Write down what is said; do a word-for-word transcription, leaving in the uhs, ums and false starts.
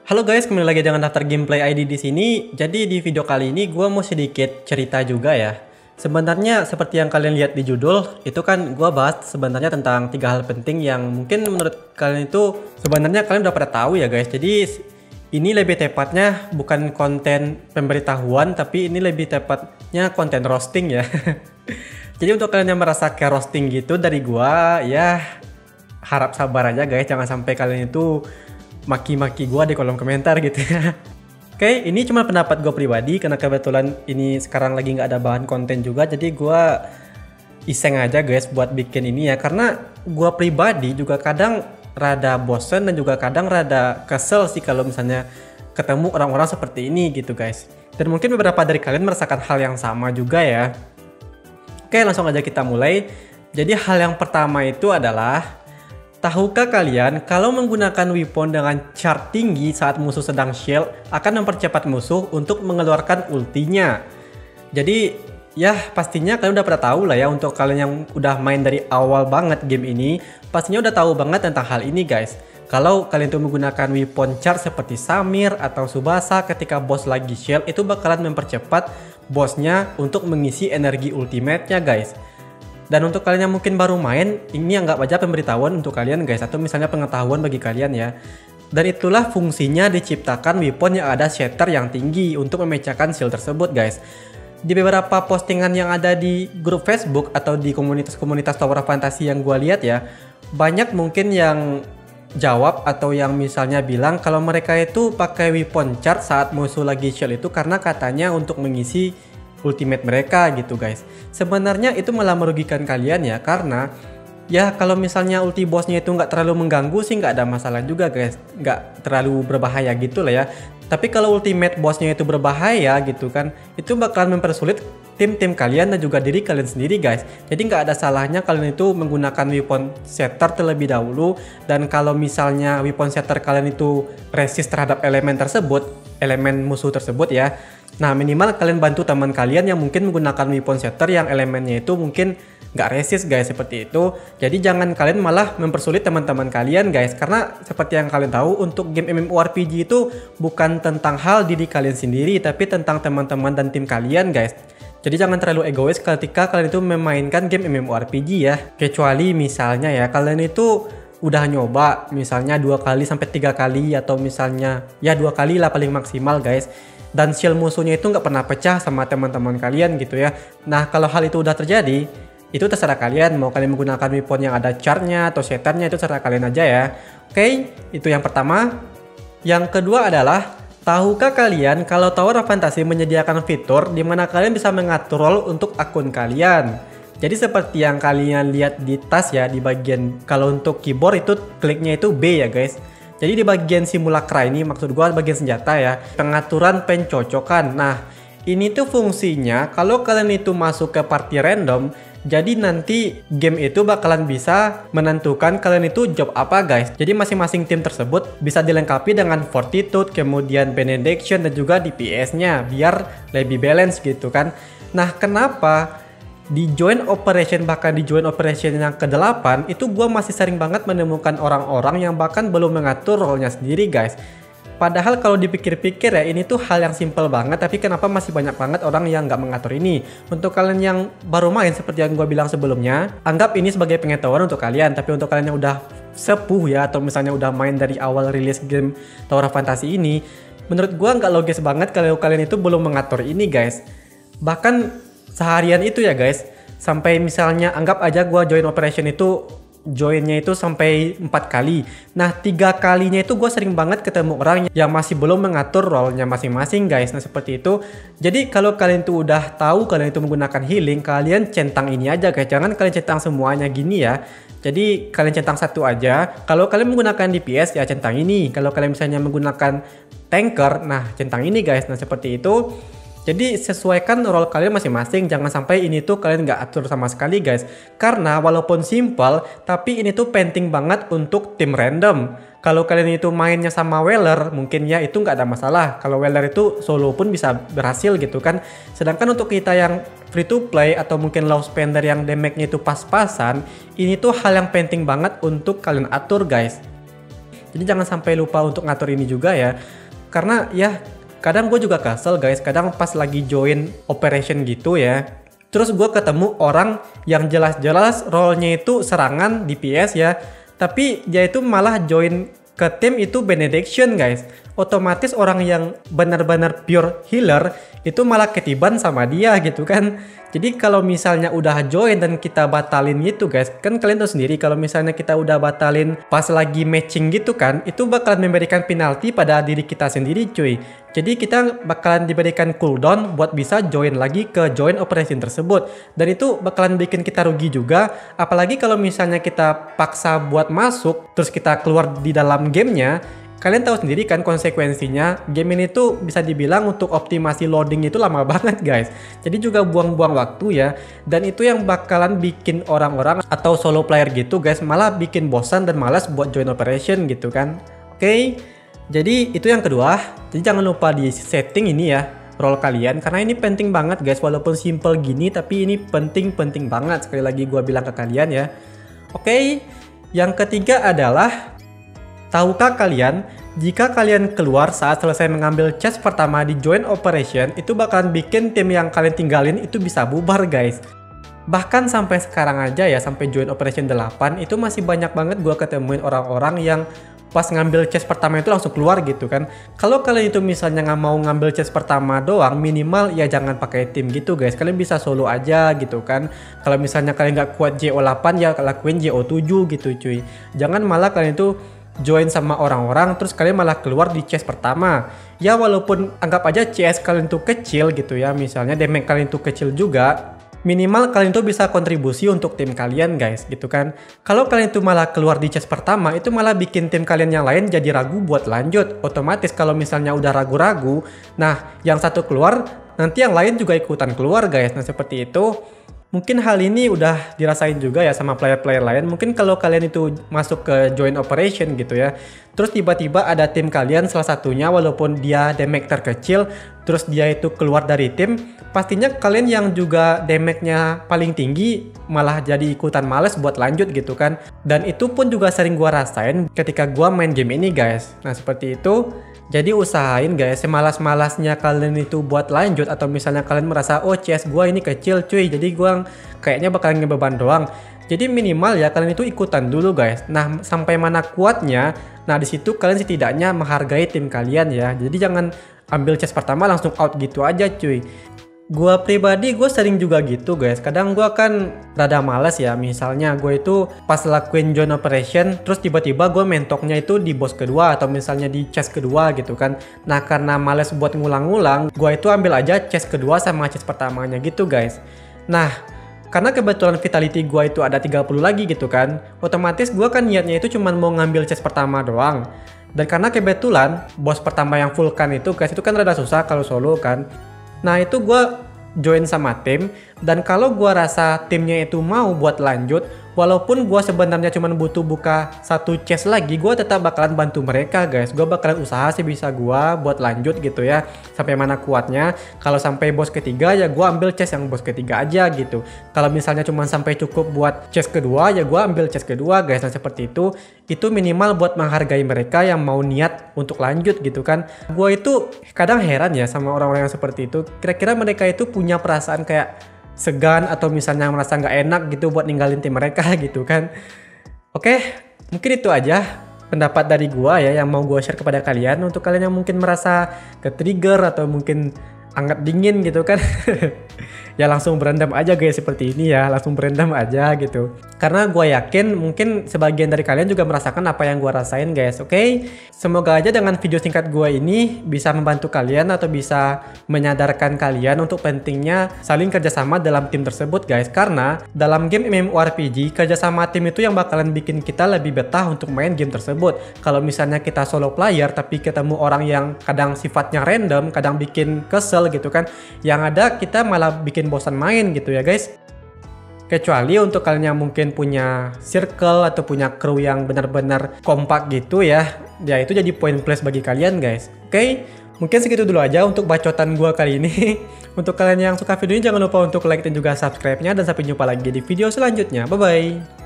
Halo guys, kembali lagi dengan Daftar Gameplay I D di sini. Jadi di video kali ini gue mau sedikit cerita juga ya. Sebenarnya seperti yang kalian lihat di judul, itu kan gue bahas sebenarnya tentang tiga hal penting yang mungkin menurut kalian itu sebenarnya kalian udah pada tahu ya guys. Jadi ini lebih tepatnya bukan konten pemberitahuan, tapi ini lebih tepatnya konten roasting ya. Jadi untuk kalian yang merasa kayak roasting gitu dari gue, ya harap sabar aja guys, jangan sampai kalian itu maki-maki gue di kolom komentar gitu ya. Oke, ini cuma pendapat gue pribadi karena kebetulan ini sekarang lagi nggak ada bahan konten juga, jadi gue iseng aja guys buat bikin ini ya. Karena gue pribadi juga kadang rada bosen dan juga kadang rada kesel sih kalau misalnya ketemu orang-orang seperti ini gitu guys. Dan mungkin beberapa dari kalian merasakan hal yang sama juga ya. Oke, langsung aja kita mulai. Jadi hal yang pertama itu adalah, tahukah kalian kalau menggunakan weapon dengan chart tinggi saat musuh sedang shield akan mempercepat musuh untuk mengeluarkan ultinya. Jadi ya pastinya kalian udah pernah tahu lah ya, untuk kalian yang udah main dari awal banget game ini pastinya udah tahu banget tentang hal ini guys. Kalau kalian tuh menggunakan weapon chart seperti Samir atau Tsubasa ketika boss lagi shield, itu bakalan mempercepat bosnya untuk mengisi energi ultimate-nya guys. Dan untuk kalian yang mungkin baru main, ini anggap aja pemberitahuan untuk kalian guys, atau misalnya pengetahuan bagi kalian ya. Dan itulah fungsinya diciptakan weapon yang ada shatter yang tinggi untuk memecahkan shield tersebut guys. Di beberapa postingan yang ada di grup Facebook atau di komunitas-komunitas Tower of Fantasy yang gue lihat ya, banyak mungkin yang jawab atau yang misalnya bilang kalau mereka itu pakai weapon chart saat musuh lagi shield itu karena katanya untuk mengisi ultimate mereka gitu guys. Sebenarnya itu malah merugikan kalian ya, karena ya kalau misalnya ulti bosnya itu nggak terlalu mengganggu sih nggak ada masalah juga guys, nggak terlalu berbahaya gitu lah ya. Tapi kalau ultimate bosnya itu berbahaya gitu kan, itu bakalan mempersulit tim-tim kalian dan juga diri kalian sendiri guys. Jadi nggak ada salahnya kalian itu menggunakan weapon setter terlebih dahulu. Dan kalau misalnya weapon setter kalian itu resist terhadap elemen tersebut, elemen musuh tersebut ya, nah minimal kalian bantu teman kalian yang mungkin menggunakan weapon setter yang elemennya itu mungkin nggak resist guys, seperti itu. Jadi jangan kalian malah mempersulit teman-teman kalian guys, karena seperti yang kalian tahu untuk game MMORPG itu bukan tentang hal diri kalian sendiri, tapi tentang teman-teman dan tim kalian guys. Jadi jangan terlalu egois ketika kalian itu memainkan game MMORPG ya. Kecuali misalnya ya kalian itu udah nyoba misalnya dua kali sampai tiga kali, atau misalnya ya dua kali lah paling maksimal guys, dan shield musuhnya itu nggak pernah pecah sama teman-teman kalian gitu ya. Nah kalau hal itu udah terjadi, itu terserah kalian mau kalian menggunakan weapon yang ada chartnya atau shatternya, itu terserah kalian aja ya. Oke, itu yang pertama. Yang kedua adalah, tahukah kalian kalau Tower of Fantasy menyediakan fitur di mana kalian bisa mengatur role untuk akun kalian. Jadi seperti yang kalian lihat di tas ya, di bagian kalau untuk keyboard itu kliknya itu B ya guys. Jadi di bagian simulacra ini, maksud gua bagian senjata ya, pengaturan pencocokan. Nah ini tuh fungsinya kalau kalian itu masuk ke party random, jadi nanti game itu bakalan bisa menentukan kalian itu job apa guys. Jadi masing-masing tim tersebut bisa dilengkapi dengan fortitude, kemudian benediction dan juga D P S-nya biar lebih balance gitu kan. Nah kenapa di join operation, bahkan di join operation yang kedelapan itu gue masih sering banget menemukan orang-orang yang bahkan belum mengatur role-nya sendiri guys. Padahal kalau dipikir-pikir ya, ini tuh hal yang simple banget, tapi kenapa masih banyak banget orang yang nggak mengatur ini. Untuk kalian yang baru main seperti yang gue bilang sebelumnya, anggap ini sebagai pengetahuan untuk kalian. Tapi untuk kalian yang udah sepuh ya, atau misalnya udah main dari awal rilis game Tower of Fantasy ini, menurut gue nggak logis banget kalau kalian itu belum mengatur ini guys. Bahkan seharian itu ya guys, sampai misalnya anggap aja gua join operation itu joinnya itu sampai empat kali. Nah tiga kalinya itu gue sering banget ketemu orang yang masih belum mengatur role-nya masing-masing guys. Nah seperti itu. Jadi kalau kalian tuh udah tahu kalian itu menggunakan healing, kalian centang ini aja guys, jangan kalian centang semuanya gini ya. Jadi kalian centang satu aja. Kalau kalian menggunakan D P S ya centang ini. Kalau kalian misalnya menggunakan tanker, nah centang ini guys. Nah seperti itu. Jadi sesuaikan role kalian masing-masing, jangan sampai ini tuh kalian nggak atur sama sekali guys. Karena walaupun simple, tapi ini tuh penting banget untuk tim random. Kalau kalian itu mainnya sama Weller, mungkin ya itu nggak ada masalah. Kalau Weller itu solo pun bisa berhasil gitu kan. Sedangkan untuk kita yang free to play atau mungkin low spender yang damage-nya itu pas-pasan, ini tuh hal yang penting banget untuk kalian atur guys. Jadi jangan sampai lupa untuk ngatur ini juga ya. Karena ya kadang gue juga kesel guys, kadang pas lagi join operation gitu ya, terus gue ketemu orang yang jelas-jelas role-nya itu serangan D P S ya, tapi dia itu malah join ke tim itu benediction guys. Otomatis orang yang benar-benar pure healer itu malah ketiban sama dia gitu kan. Jadi kalau misalnya udah join dan kita batalin gitu guys, kan kalian tahu sendiri kalau misalnya kita udah batalin pas lagi matching gitu kan, itu bakalan memberikan penalti pada diri kita sendiri cuy. Jadi kita bakalan diberikan cooldown buat bisa join lagi ke join operation tersebut. Dan itu bakalan bikin kita rugi juga. Apalagi kalau misalnya kita paksa buat masuk, terus kita keluar di dalam gamenya. Kalian tahu sendiri kan konsekuensinya, game ini tuh bisa dibilang untuk optimasi loading itu lama banget guys. Jadi juga buang-buang waktu ya. Dan itu yang bakalan bikin orang-orang atau solo player gitu guys, malah bikin bosan dan malas buat join operation gitu kan. Oke. Okay? Jadi itu yang kedua, jadi jangan lupa di setting ini ya role kalian, karena ini penting banget guys, walaupun simple gini tapi ini penting-penting banget, sekali lagi gua bilang ke kalian ya. Oke, yang ketiga adalah, tahukah kalian jika kalian keluar saat selesai mengambil chest pertama di join operation, itu bakalan bikin tim yang kalian tinggalin itu bisa bubar guys. Bahkan sampai sekarang aja ya, sampai join operation delapan itu masih banyak banget gua ketemuin orang-orang yang pas ngambil chest pertama itu langsung keluar gitu kan. Kalau kalian itu misalnya nggak mau ngambil chest pertama doang, minimal ya jangan pakai tim gitu guys. Kalian bisa solo aja gitu kan. Kalau misalnya kalian nggak kuat J O delapan ya lakuin J O tujuh gitu cuy. Jangan malah kalian itu join sama orang-orang terus kalian malah keluar di chest pertama. Ya walaupun anggap aja C S kalian tuh kecil gitu ya, misalnya damage kalian tuh kecil juga, minimal kalian tuh bisa kontribusi untuk tim kalian guys gitu kan. Kalau kalian tuh malah keluar di chest pertama, itu malah bikin tim kalian yang lain jadi ragu buat lanjut. Otomatis kalau misalnya udah ragu-ragu, nah yang satu keluar, nanti yang lain juga ikutan keluar guys. Nah seperti itu. Mungkin hal ini udah dirasain juga ya sama player-player lain. Mungkin kalau kalian itu masuk ke join operation gitu ya, terus tiba-tiba ada tim kalian salah satunya walaupun dia damage terkecil, terus dia itu keluar dari tim, pastinya kalian yang juga damage-nya paling tinggi malah jadi ikutan males buat lanjut gitu kan. Dan itu pun juga sering gua rasain ketika gua main game ini guys. Nah seperti itu. Jadi usahain guys, semalas-malasnya kalian itu buat lanjut, atau misalnya kalian merasa oh C S gua ini kecil cuy, jadi gua kayaknya bakal ngebeban doang. Jadi minimal ya kalian itu ikutan dulu guys. Nah sampai mana kuatnya, nah disitu kalian setidaknya menghargai tim kalian ya. Jadi jangan ambil chest pertama langsung out gitu aja cuy. Gua pribadi gue sering juga gitu guys. Kadang gue kan rada males ya. Misalnya gue itu pas lakuin join operation, terus tiba-tiba gue mentoknya itu di boss kedua atau misalnya di chest kedua gitu kan. Nah karena males buat ngulang-ngulang, gue itu ambil aja chest kedua sama chest pertamanya gitu guys. Nah karena kebetulan vitality gue itu ada tiga puluh lagi gitu kan, otomatis gue kan niatnya itu cuma mau ngambil chest pertama doang. Dan karena kebetulan boss pertama yang vulkan itu guys, itu kan rada susah kalau solo kan. Nah itu gue join sama tim, dan kalau gue rasa timnya itu mau buat lanjut, walaupun gue sebenarnya cuma butuh buka satu chest lagi, gue tetap bakalan bantu mereka guys. Gue bakalan usaha sebisa gue buat lanjut gitu ya, sampai mana kuatnya. Kalau sampai boss ketiga ya gue ambil chest yang boss ketiga aja gitu. Kalau misalnya cuma sampai cukup buat chest kedua ya gue ambil chest kedua guys. Nah seperti itu, itu minimal buat menghargai mereka yang mau niat untuk lanjut gitu kan. Gue itu kadang heran ya sama orang-orang yang seperti itu. Kira-kira mereka itu punya perasaan kayak segan atau misalnya merasa nggak enak gitu buat ninggalin tim mereka gitu kan. Oke, mungkin itu aja pendapat dari gua ya yang mau gua share kepada kalian. Untuk kalian yang mungkin merasa ke-trigger atau mungkin anget dingin gitu kan, ya langsung berendam aja guys seperti ini ya, langsung berendam aja gitu. Karena gue yakin mungkin sebagian dari kalian juga merasakan apa yang gue rasain guys. Oke, okay? Semoga aja dengan video singkat gue ini bisa membantu kalian atau bisa menyadarkan kalian untuk pentingnya saling kerjasama dalam tim tersebut guys. Karena dalam game MMORPG, kerjasama tim itu yang bakalan bikin kita lebih betah untuk main game tersebut. Kalau misalnya kita solo player tapi ketemu orang yang kadang sifatnya random, kadang bikin kesel gitu kan, yang ada kita malah bikin bosan main gitu ya guys. Kecuali untuk kalian yang mungkin punya circle atau punya crew yang benar-benar kompak gitu ya, ya itu jadi poin plus bagi kalian guys. Oke, okay? Mungkin segitu dulu aja untuk bacotan gua kali ini. Untuk kalian yang suka video ini jangan lupa untuk like dan juga subscribe-nya, dan sampai jumpa lagi di video selanjutnya. Bye bye.